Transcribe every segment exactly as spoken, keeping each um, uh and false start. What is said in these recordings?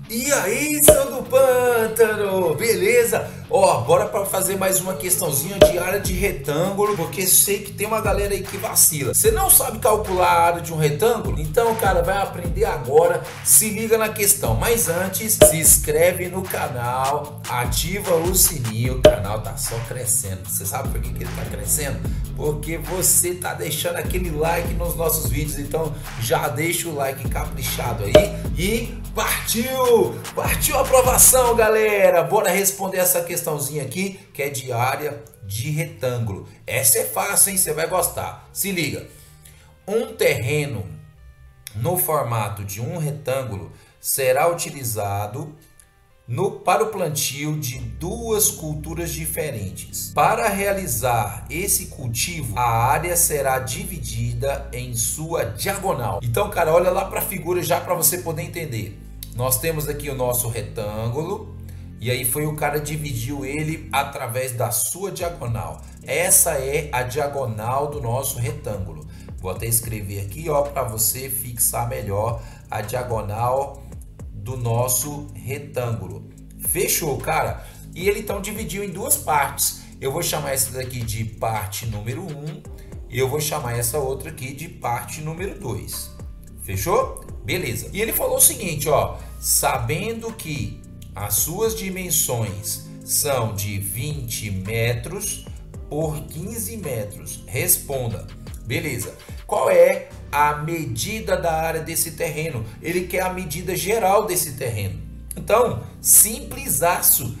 E aí, seu do pântano, beleza? Ó, bora para fazer mais uma questãozinha de área de retângulo, porque sei que tem uma galera aí que vacila. Você não sabe calcular a área de um retângulo? Então, cara, vai aprender agora, se liga na questão. Mas antes, se inscreve no canal, ativa o sininho, o canal tá só crescendo. Você sabe por que que ele tá crescendo? Porque você tá deixando aquele like nos nossos vídeos, então já deixa o like caprichado aí e partiu! Partiu a aprovação, galera! Bora responder essa questãozinha aqui, que é de área de retângulo. Essa é fácil, hein? Você vai gostar. Se liga. Um terreno no formato de um retângulo será utilizado no, para o plantio de duas culturas diferentes. Para realizar esse cultivo, a área será dividida em sua diagonal. Então, cara, olha lá para a figura já para você poder entender. Nós temos aqui o nosso retângulo e aí foi o cara dividiu ele através da sua diagonal. Essa é a diagonal do nosso retângulo. Vou até escrever aqui, ó, para você fixar melhor a diagonal do nosso retângulo. Fechou, cara? E ele então dividiu em duas partes. Eu vou chamar essa daqui de parte número um e eu vou chamar essa outra aqui de parte número dois. Fechou? Beleza. E ele falou o seguinte, ó, sabendo que as suas dimensões são de vinte metros por quinze metros, responda. Beleza. Qual é a medida da área desse terreno? Ele quer a medida geral desse terreno. Então, simplisaço,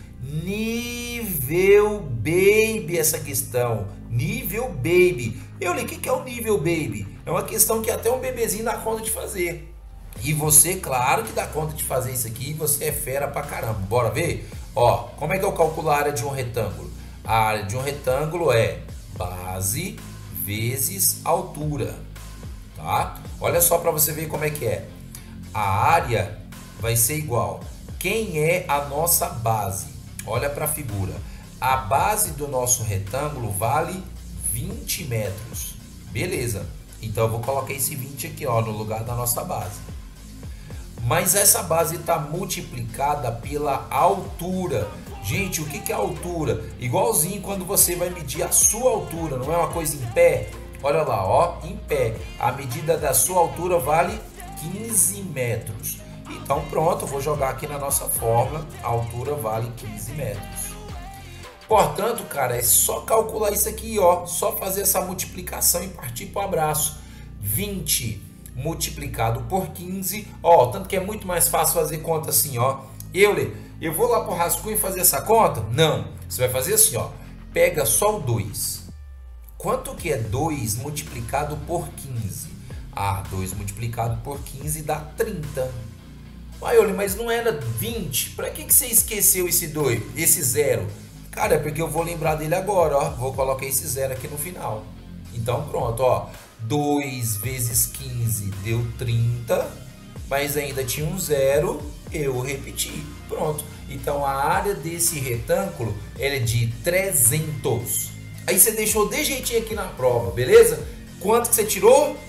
nível baby essa questão. Nível baby. Eu li, o que é o nível baby? É uma questão que até um bebezinho dá conta de fazer. E você, claro que dá conta de fazer isso aqui, você é fera pra caramba. Bora ver? Ó, como é que eu calculo a área de um retângulo? A área de um retângulo é base vezes altura, tá? Olha só para você ver como é que é. A área vai ser igual. Quem é a nossa base? Olha para a figura. A base do nosso retângulo vale vinte metros. Beleza. Então eu vou colocar esse vinte aqui, ó, no lugar da nossa base. Mas essa base está multiplicada pela altura. Gente, o que que é altura? Igualzinho quando você vai medir a sua altura, não é uma coisa em pé? Olha lá, ó, em pé. A medida da sua altura vale quinze metros. Então pronto, eu vou jogar aqui na nossa fórmula. A altura vale quinze metros. Portanto, cara, é só calcular isso aqui, ó. Só fazer essa multiplicação e partir para o abraço. vinte multiplicado por quinze, ó, tanto que é muito mais fácil fazer conta assim, ó. Eu, eu vou lá pro rascunho e fazer essa conta? Não, você vai fazer assim, ó. Pega só o dois. Quanto que é dois multiplicado por quinze? Ah, dois multiplicado por quinze dá trinta. Aí, mas não era vinte. Para que que você esqueceu esse dois, esse zero? Cara, é porque eu vou lembrar dele agora, ó. Vou colocar esse zero aqui no final. Então pronto, ó. dois vezes quinze deu trinta, mas ainda tinha um zero, eu repeti. Pronto. Então a área desse retângulo ela é de trezentos. Aí você deixou de jeitinho aqui na prova, beleza? Quanto que você tirou?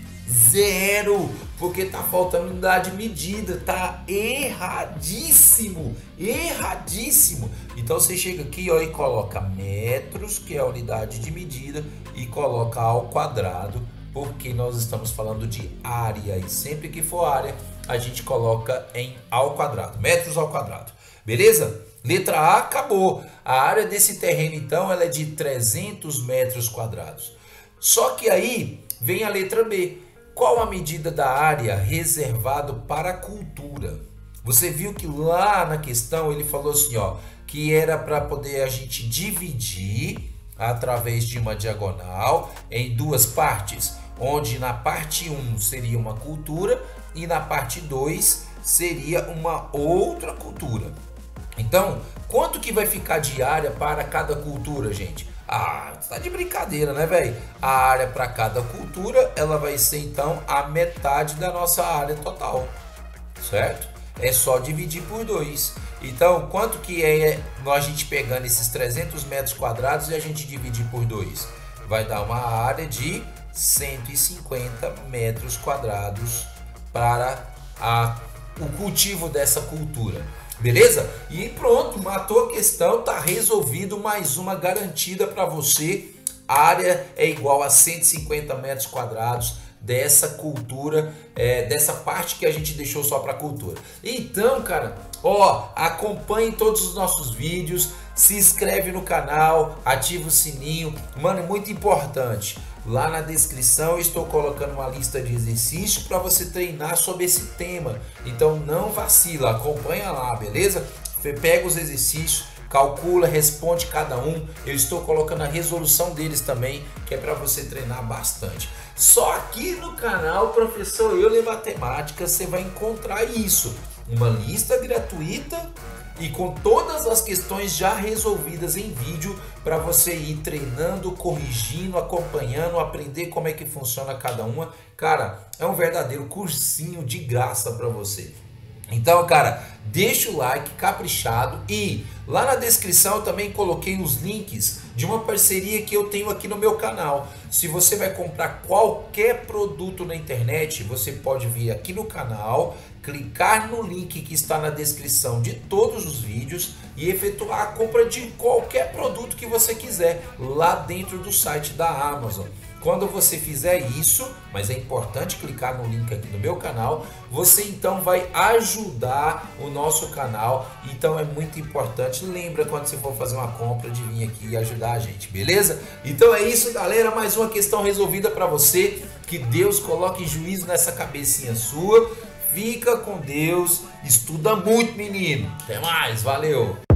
Zero, porque tá faltando unidade de medida, tá erradíssimo, erradíssimo. Então você chega aqui, ó, e coloca metros, que é a unidade de medida, e coloca ao quadrado, porque nós estamos falando de área, e sempre que for área, a gente coloca em ao quadrado, metros ao quadrado, beleza? Letra A, acabou. A área desse terreno, então, ela é de trezentos metros quadrados. Só que aí vem a letra B. Qual a medida da área reservada para a cultura? Você viu que lá na questão ele falou assim, ó, que era para poder a gente dividir através de uma diagonal em duas partes, onde na parte um seria uma cultura e na parte dois seria uma outra cultura. Então, quanto que vai ficar de área para cada cultura, gente? Ah, tá de brincadeira, né, velho? A área para cada cultura, ela vai ser então a metade da nossa área total, certo? É só dividir por dois. Então, quanto que é a gente pegando esses trezentos metros quadrados e a gente dividir por dois? Vai dar uma área de cento e cinquenta metros quadrados para a o cultivo dessa cultura. Beleza? E pronto, matou a questão, tá resolvido, mais uma garantida para você. A área é igual a cento e cinquenta metros quadrados dessa cultura, é, dessa parte que a gente deixou só para cultura. Então, cara, ó, acompanhe todos os nossos vídeos, se inscreve no canal, ativa o sininho. Mano, é muito importante. Lá na descrição eu estou colocando uma lista de exercícios para você treinar sobre esse tema. Então não vacila, acompanha lá, beleza? Pega os exercícios, calcula, responde cada um. Eu estou colocando a resolução deles também, que é para você treinar bastante. Só aqui no canal Professor Euler Matemática você vai encontrar isso. Uma lista gratuita e com todas as questões já resolvidas em vídeo para você ir treinando, corrigindo, acompanhando, aprender como é que funciona cada uma. Cara, é um verdadeiro cursinho de graça para você. Então, cara, deixa o like caprichado e lá na descrição eu também coloquei os links de uma parceria que eu tenho aqui no meu canal. Se você vai comprar qualquer produto na internet, você pode vir aqui no canal, clicar no link que está na descrição de todos os vídeos e efetuar a compra de qualquer produto que você quiser lá dentro do site da Amazon. Quando você fizer isso, mas é importante clicar no link aqui do meu canal, você então vai ajudar o nosso canal. Então é muito importante, lembra quando você for fazer uma compra de vir aqui e ajudar a gente, beleza? Então é isso, galera, mais uma questão resolvida para você. Que Deus coloque juízo nessa cabecinha sua. Fica com Deus, estuda muito, menino. Até mais, valeu!